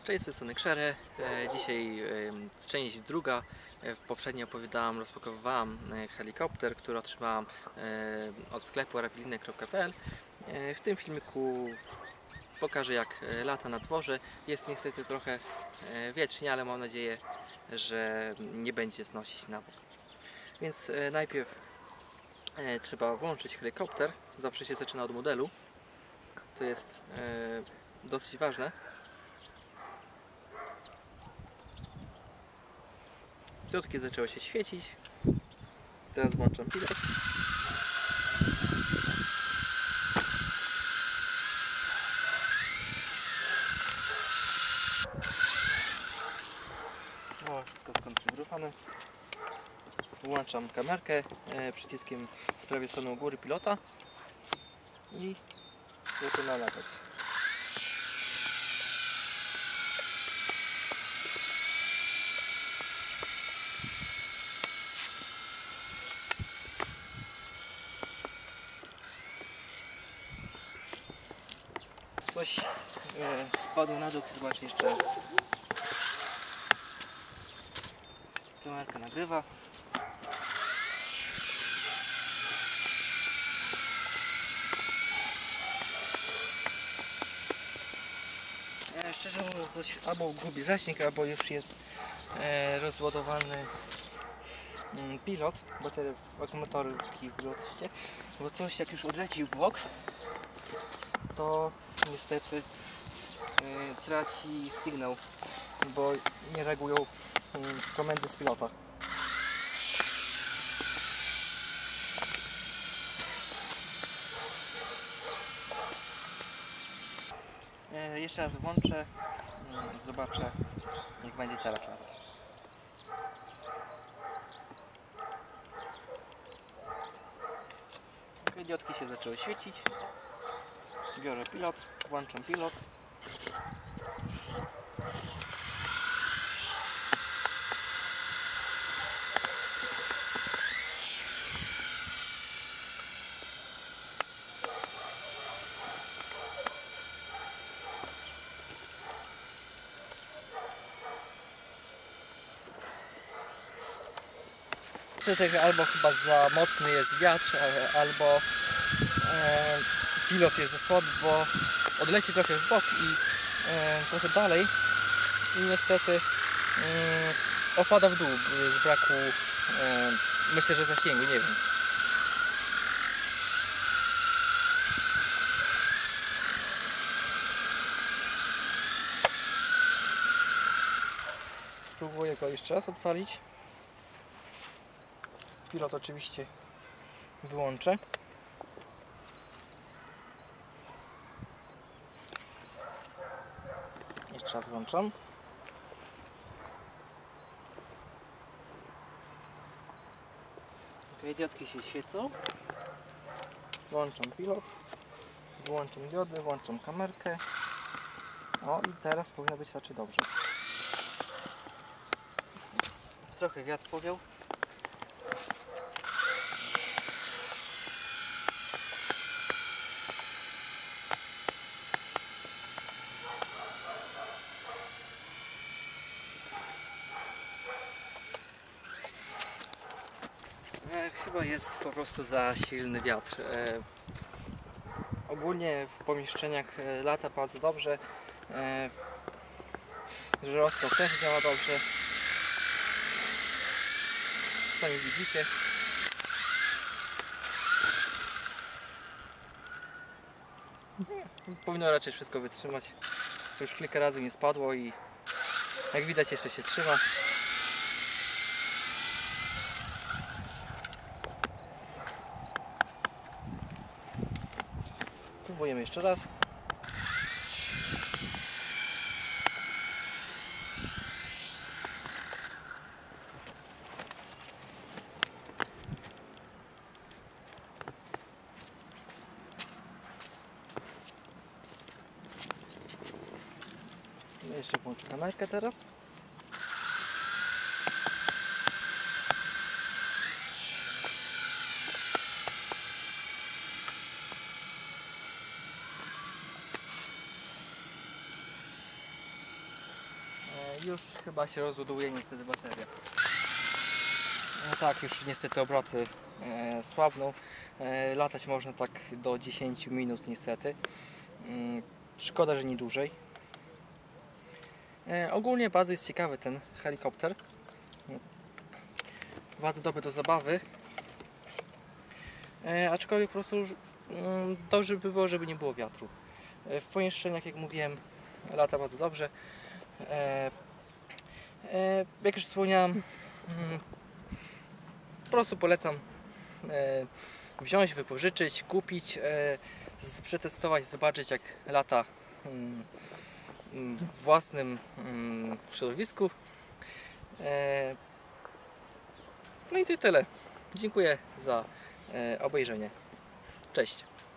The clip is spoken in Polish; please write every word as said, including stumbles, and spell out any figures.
Cześć, z tej strony Kszery. E, Dzisiaj e, część druga. E, Poprzednio opowiadałam, rozpakowywałam e, helikopter, który otrzymałam e, od sklepu rapidlinek kropka p l. E, W tym filmiku pokażę, jak e, lata na dworze. Jest niestety trochę e, wietrznie, ale mam nadzieję, że nie będzie znosić na bok. Więc e, najpierw e, trzeba włączyć helikopter. Zawsze się zaczyna od modelu. To jest e, dosyć ważne. Diodki zaczęły się świecić. Teraz włączam pilot. O, wszystko skonfigurowane. Włączam kamerkę e, przyciskiem z prawej strony u góry pilota i zaczyna latać. Coś e, spadło na dół, zobaczcie jeszcze raz. Kamerka nagrywa. Ja szczerze mówiąc, coś albo gubi zasięg, albo już jest e, rozładowany mm, pilot, baterie, akumulatorki w pilocie, bo coś jak już odleci w bok, to niestety e, traci sygnał, bo nie reagują e, komendy z pilota. E, jeszcze raz włączę, e, zobaczę, jak będzie teraz latać. Diodki się zaczęły świecić. Biorę pilot, włączam pilot. Tutaj albo chyba za mocny jest wiatr, albo e, pilot jest za słaby, bo odleci trochę w bok i e, trochę dalej i niestety e, opada w dół z braku, e, myślę, że zasięgu, nie wiem. Spróbuję go jeszcze raz odpalić. Pilot oczywiście wyłączę. Jeszcze raz włączam. Ok, diodki się świecą. Włączam pilot. Włączam diody, włączam kamerkę. O, i teraz powinno być raczej dobrze. Trochę wiatr powiał. E, chyba jest po prostu za silny wiatr. E, ogólnie w pomieszczeniach e, lata bardzo dobrze. E, żyroskop też działa dobrze. Sami widzicie. Powinno raczej wszystko wytrzymać. Już kilka razy mi spadło i jak widać jeszcze się trzyma. Spróbujemy jeszcze raz. Jeszcze włączę kamerkę teraz. Już chyba się rozładuje niestety bateria. No tak, już niestety obroty e, słabną. E, latać można tak do dziesięciu minut niestety. Mm, szkoda, że nie dłużej. E, ogólnie bardzo jest ciekawy ten helikopter. Bardzo dobry do zabawy. E, aczkolwiek po prostu mm, dobrze by było, żeby nie było wiatru. E, w pomieszczeniach, jak mówiłem, lata bardzo dobrze. E, e, jak już wspomniałem, mm, po prostu polecam e, wziąć, wypożyczyć, kupić, e, z, przetestować, zobaczyć jak lata mm, mm, w własnym mm, środowisku. E, no i to tyle. Dziękuję za e, obejrzenie. Cześć.